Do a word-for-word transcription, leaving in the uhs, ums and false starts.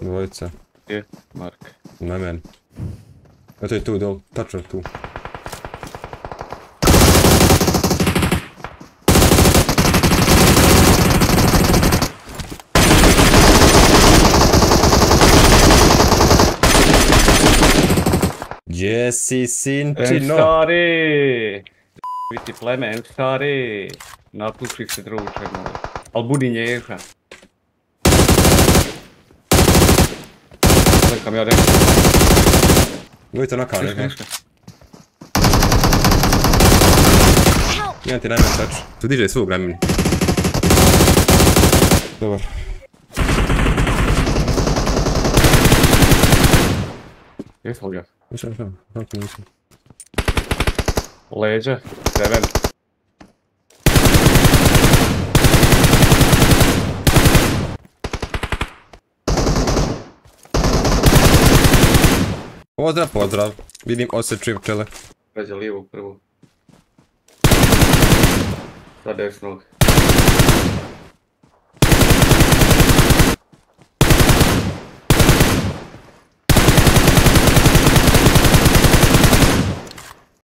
Dvojica. Gdje? Mark. Na meni. Eto je tu, dol, tačno tu. Gdje si, sinčino? Emšari! Biti pleme, Emšari! Napuši se, druže moj. Al budi nježan. Gledam ja rekao. Dvojica na kane, Ništa, ništa. Imam ti najmanj tač. Tu diže svog ramena. Dobar. Jesmo li ga? Nisam, nisam, kako nisam. Leđa, seven. Pozdrav, pozdrav. Vidim osjećujem pčele. Pređe lijevu prvu. Sa desnog.